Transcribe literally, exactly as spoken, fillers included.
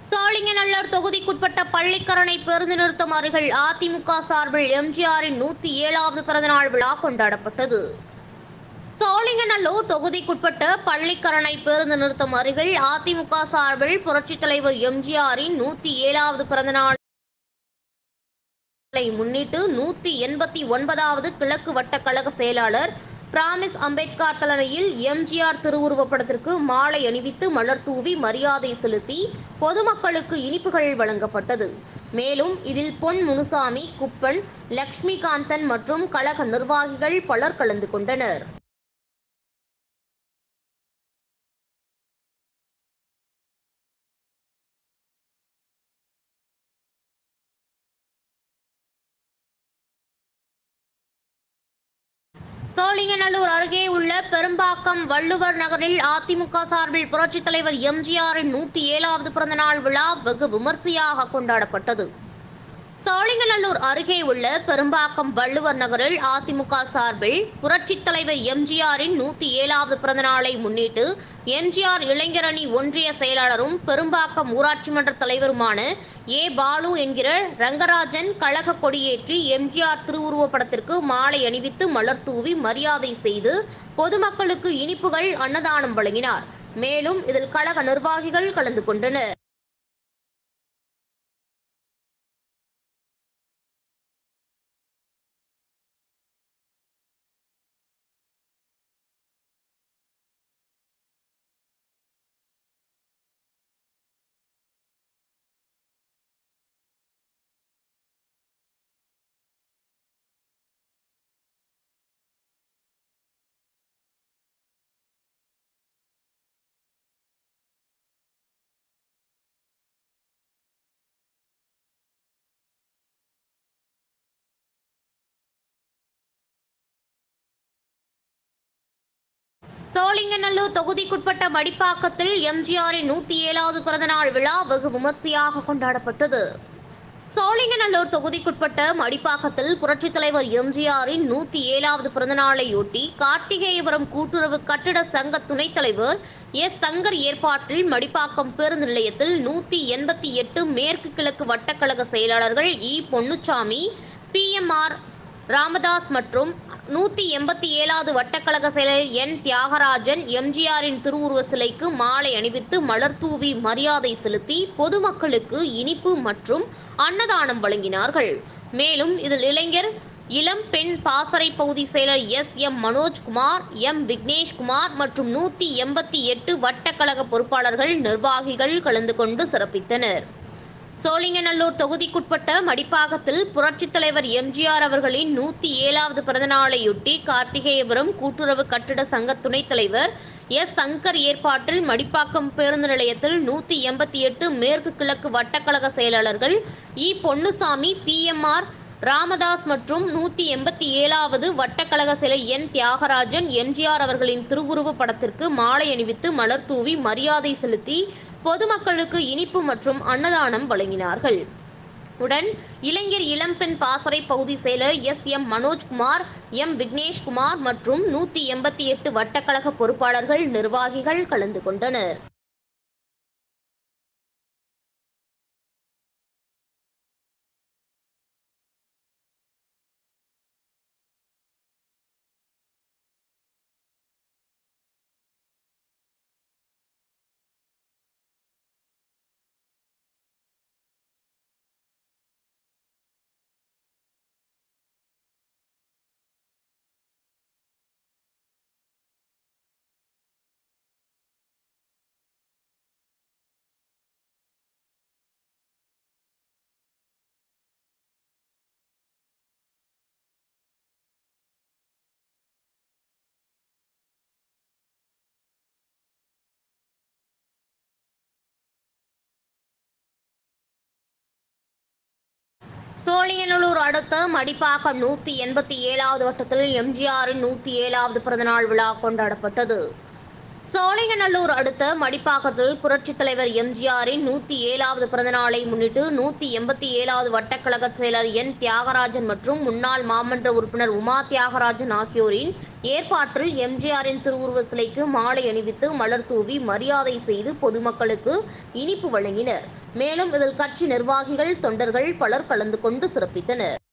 சோழிங்கநல்லூர் தொகுதிக்குட்பட்ட பள்ளிக்கரணை பேருந்து நிறுத்தம் அருகில் அதிமுக சார்பில் எம்ஜிஆரின் நூத்தி ஏழாவது பிறந்தநாள் விழா கொண்டாடப்பட்டது. சோழிங்கநல்லூர் தொகுதிக்குட்பட்ட பள்ளிக்கரணை பேருந்து நிறுத்தம் அருகில் அதிமுக சார்பில் புரட்சித் தலைவர் எம்ஜிஆரின் நூத்தி ஏழாவது பிறந்தநாளை முன்னிட்டு நூத்தி எண்பத்தி ஒன்பதாவது கிழக்கு வட்ட கழக செயலாளர் பிராமிஸ் அம்பேத்கர் தலைமையில் எம்ஜிஆர் திருவுருவப் படத்திற்கு மாலை அணிவித்து மலர் தூவி மரியாதை செலுத்தி பொதுமக்களுக்கு இனிப்புகள் வழங்கப்பட்டது. மேலும் இதில் பொன் முனுசாமி, குப்பன், லட்சுமிகாந்தன் மற்றும் கழக நிர்வாகிகள் பலர் கலந்து கொண்டனர். சோழிங்கநல்லூர் அருகே உள்ள பெரும்பாக்கம் வள்ளுவர் நகரில் அதிமுக சார்பில் புரட்சித் தலைவர் எம்ஜிஆரின் நூத்தி ஏழாவது பிறந்தநாள் விழா வெகு விமர்சையாக கொண்டாடப்பட்டது. சோழிங்கநல்லூர் அருகே உள்ள பெரும்பாக்கம் வள்ளுவர் நகரில் அதிமுக சார்பில் புரட்சித் தலைவர் எம்ஜிஆரின் நூத்தி ஏழாவது பிறந்தநாளை முன்னிட்டு எம்ஜிஆர் இளைஞரணி ஒன்றிய செயலாளரும் பெரும்பாக்கம் ஊராட்சி மன்ற தலைவருமான ஏ பாலு என்கிற ரங்கராஜன் கழக கொடியேற்றி எம்ஜிஆர் திருவுருவப் படத்திற்கு மாலை அணிவித்து மலர் தூவி மரியாதை செய்து பொதுமக்களுக்கு இனிப்புகள், அன்னதானம் வழங்கினார். மேலும் இதில் கழக நிர்வாகிகள் கலந்து கொண்டனர். சோழிங்கநல்லூர் தொகுதிக்குட்பட்ட மடிப்பாக்கத்தில் எம்ஜிஆரின் நூத்தி ஏழாவது பிறந்தநாள் விழா வெகு விமர்சையாக கொண்டாடப்பட்டது. சோழிங்கநல்லூர் தொகுதிக்குட்பட்ட மடிப்பாக்கத்தில் புரட்சித் தலைவர் எம்ஜிஆரின் நூத்தி ஏழாவது பிறந்தநாளையொட்டி கார்த்திகேயபுரம் கூட்டுறவு கட்டிட சங்க துணைத் தலைவர் எஸ் சங்கர் ஏற்பாட்டில் மடிப்பாக்கம் பேருந்து நிலையத்தில் நூத்தி எண்பத்தி எட்டு மேற்கு கிழக்கு வட்டக்கழக செயலாளர்கள் E Ponnuchami, P M R Ramadoss மற்றும் நூத்தி எண்பத்தி ஏழாவது வட்டக்கழக செயலர் என் தியாகராஜன் எம்ஜிஆரின் திருவுருவ சிலைக்கு மாலை அணிவித்து மலர் தூவி மரியாதை செலுத்தி பொதுமக்களுக்கு இனிப்பு மற்றும் அன்னதானம் வழங்கினார்கள். மேலும் இதில் இளைஞர் இளம் பெண் பாசறை பகுதி செயலர் S M Manojkumar, M Vigneshkumar மற்றும் நூத்தி எண்பத்தி எட்டு வட்டக்கழக பொறுப்பாளர்கள், நிர்வாகிகள் கலந்து கொண்டு சிறப்பித்தனர். சோழிங்கநல்லூர் தொகுதிக்குட்பட்ட மடிப்பாக்கத்தில் புரட்சித் தலைவர் எம்ஜிஆர் அவர்களின் நூத்தி ஏழாவது பிறந்தநாளையொட்டி கார்த்திகேயபுரம் கூட்டுறவு கட்டிட சங்க துணைத் தலைவர் எஸ் சங்கர் ஏற்பாட்டில் மடிப்பாக்கம் பேருந்து நிலையத்தில் நூத்தி எண்பத்தி எட்டு மேற்கு கிழக்கு வட்டக்கழக செயலாளர்கள் E Ponnusamy, P M R Ramadoss மற்றும் நூத்தி எண்பத்தி ஏழாவது வட்டக்கழக செயலர் என் தியாகராஜன் எம்ஜிஆர் அவர்களின் திருவுருவ படத்திற்கு மாலை அணிவித்து மலர் தூவி மரியாதை செலுத்தி பொதுமக்களுக்கு இனிப்பு மற்றும் அன்னதானம் வழங்கினார்கள். உடன் இளைஞர் இளம்பெண் பாசறை பகுதி செயலர் S M Manojkumar, M Vigneshkumar மற்றும் நூத்தி எண்பத்தி எட்டு வட்டக்கழக பொறுப்பாளர்கள், நிர்வாகிகள் கலந்து கொண்டனர். சோழிங்கநல்லூர் அடுத்த மடிப்பாக்கம் நூத்தி எண்பத்தி ஏழாவது வட்டத்தில் எம்ஜிஆரின் நூத்தி ஏழாவது பிறந்தநாள் விழா கொண்டாடப்பட்டது. சோழிங்கநல்லூர் அடுத்த மடிப்பாக்கத்தில் புரட்சித் தலைவர் எம்ஜிஆரின் நூத்தி ஏழாவது பிறந்த நாளை முன்னிட்டு நூத்தி எண்பத்தி ஏழாவது வட்டக்கழக செயலர் என் தியாகராஜன் மற்றும் முன்னாள் மாமன்ற உறுப்பினர் உமா தியாகராஜன் ஆகியோரின் ஏற்பாட்டில் எம்ஜிஆரின் திருவுருவ சிலைக்கு மாலை அணிவித்து மலர் தூவி மரியாதை செய்து பொதுமக்களுக்கு இனிப்பு வழங்கினர். மேலும் இதில் கட்சி நிர்வாகிகள், தொண்டர்கள் பலர் கலந்து கொண்டு சிறப்பித்தனர்.